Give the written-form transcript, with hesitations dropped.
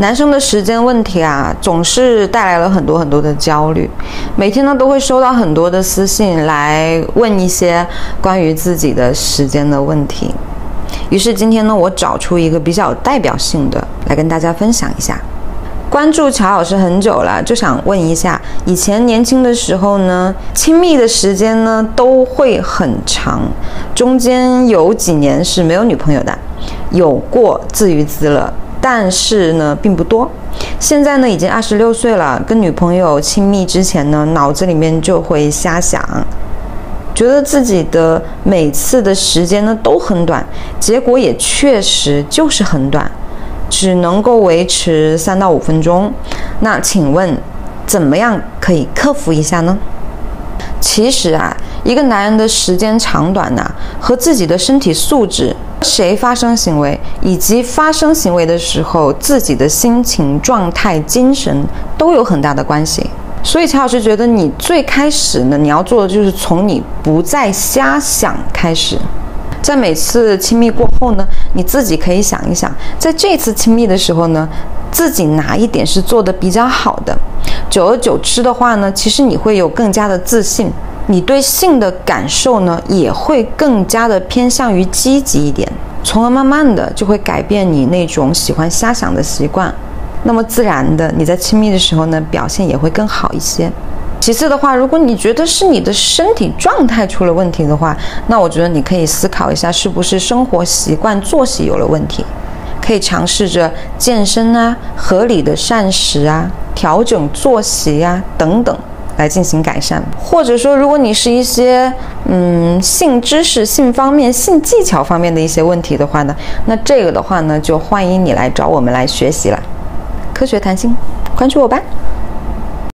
男生的时间问题啊，总是带来了很多的焦虑，每天呢都会收到很多的私信来问一些关于自己的时间的问题。于是今天呢，我找出一个比较有代表性的来跟大家分享一下。关注乔老师很久了，就想问一下，以前年轻的时候呢，亲密的时间呢都会很长，中间有几年是没有女朋友的，有过自娱自乐，但是呢并不多。现在呢已经26岁了，跟女朋友亲密之前呢，脑子里面就会瞎想，觉得自己的每次的时间呢都很短，结果也确实就是很短，只能够维持3到5分钟。那请问怎么样可以克服一下呢？其实啊，一个男人的时间长短呢，和自己的身体素质、谁发生行为，以及发生行为的时候自己的心情状态、精神都有很大的关系。所以乔老师觉得，你最开始呢，你要做的就是从你不再瞎想开始。在每次亲密过后呢，你自己可以想一想，在这次亲密的时候呢，自己哪一点是做得比较好的。久而久之的话呢，其实你会有更加的自信，你对性的感受呢也会更加的偏向于积极一点，从而慢慢的就会改变你那种喜欢瞎想的习惯。那么自然的，你在亲密的时候呢，表现也会更好一些。其次的话，如果你觉得是你的身体状态出了问题的话，那我觉得你可以思考一下，是不是生活习惯、作息有了问题，可以尝试着健身啊、合理的膳食啊、调整作息啊等等来进行改善。或者说，如果你是一些性知识、性方面、性技巧方面的一些问题的话呢，那这个的话呢，就欢迎你来找我们来学习了。科学谈心，关注我吧。